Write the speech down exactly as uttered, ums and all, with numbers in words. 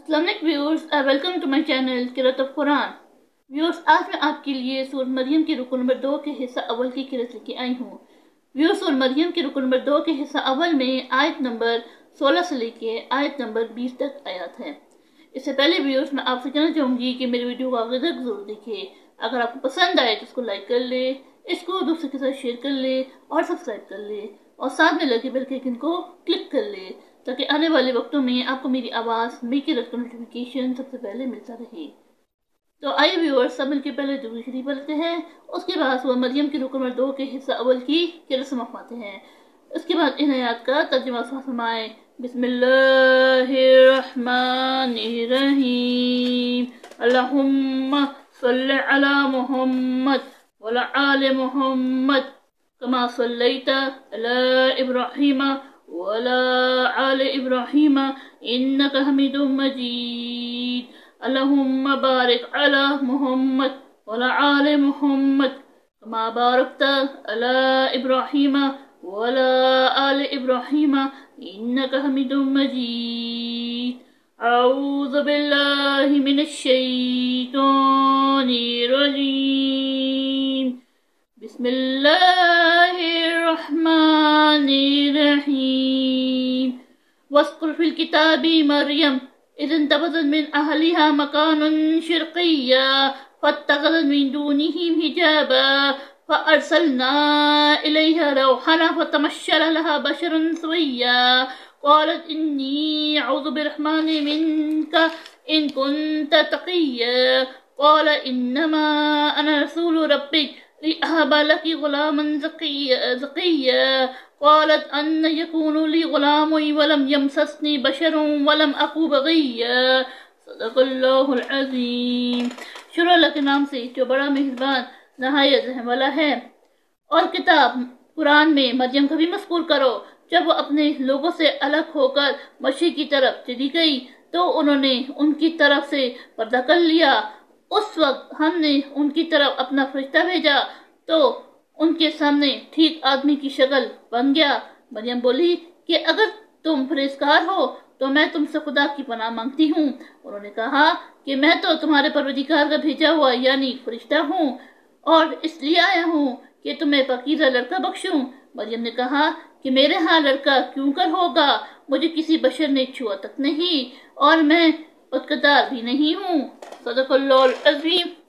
अस्सलाम वालेकुम viewers, welcome to my channel Qirat of Quran. Viewers, आज मैं आपके लिए सूरह मरियम के रुकू नंबर दो के हिस्सा अव्वल की किरत लेके आई हूँ। व्यूअर्स, सूरह मरियम के रुकू नंबर दो के हिस्सा अव्वल में आयत नंबर सोलह से लेके आयत नंबर बीस तक आयत है। इससे पहले व्यूअर्स, मैं आपसे कहना चाहूँगी कि मेरी वीडियो को आगे तक जरूर देखिए। अगर आपको पसंद आए तो इसको लाइक कर ले, इसको दूसरे के साथ शेयर कर ले और सब्सक्राइब कर ले, और साथ में लगे बेल के आइकन को क्लिक कर ले ताकि आने वाले वक्तों में आपको मेरी आवाज़ मेरी किरत का नोटिफिकेशन सबसे पहले मिलता रहे। तो आइए व्यूअर्स, सब मिलकर पहले दुरूद शरीफ पढ़ते हैं, उसके बाद सूरह मरियम के रुकू नंबर दो के हिस्सा अव्वल की किरत समाप्त हैं। उसके बाद इन आयत का तर्जुमा फरमाएं। बिस्मिल्लाहिर्रहमानिर्रहीम। अल्लाहुम्मा सल्लि अला मुहम्मद व अला आलि मुहम्मद कमा सल्लैता अला इब्राहीम व अला आलि इब्राहीम इन्नका हमीदुम मजीद। अल्लाहुम्मा बारिक अला मुहम्मद व अला आलि मुहम्मद कमा बारकता अला इब्राहीम व अला आलि इब्राहीम इन्नका हमीदुम मजीद। अऊज़ु बिल्लाहि मिनश शैतानिर रजीम। बिस्मिल्लाहिर रहमानिर रहीम। वज़्कुर फिल किताबि मरियम इज़ इंतबज़त मिन अहलिहा मकानन शर्क़िय्या फत्तख़ज़त मिन दूनिहिम हिजाबा फ़अरसलना इलैहा रूहना फ़तमश्शल लहा बशरन सविय्या क़ालत इन्नी अऊज़ु बिर्रहमानि मिनका इन कुन्त तक़िय्या क़ाल इन्नमा अना रसूलु रब्बिक लिअहब लकी ग़ुलामन ज़किय्या क़ालत अन्ना यकूनु ली ग़ुलामुन वलम यमससनी बशरुन वलम अकु बग़िय्या। सदक़ल्लाहुल अज़ीम। शुरू अल्लाह के नाम से जो बड़ा मेहरबान नहायत रहम वाला है। और किताब कुरान में मरियम का भी मज़कूर करो, जब वो अपने लोगों से अलग होकर मशरिक़ की तरफ चली गई तो उन्होंने उनकी तरफ से पर्दा कर लिया। उस वक्त हमने उनकी तरफ अपना फरिश्ता भेजा तो उनके सामने ठीक आदमी की शक्ल बन गया। मरियम बोली कि अगर तुम परहेज़गार हो तो मैं तुमसे खुदा की पनाह मांगती हूँ। उन्होंने कहा कि मैं तो तुम्हारे परवरदिगार का भेजा हुआ यानी फरिश्ता हूँ और इसलिए आया हूँ कि तुम्हें पाकीज़ा लड़का बख्शूं। मरियम ने कहा कि मेरे यहाँ लड़का क्यों कर होगा, मुझे किसी बशर ने छुआ तक नहीं और मैं बदकिरदार भी नहीं हूँ। सदक़ल्लाहुल अज़ीम।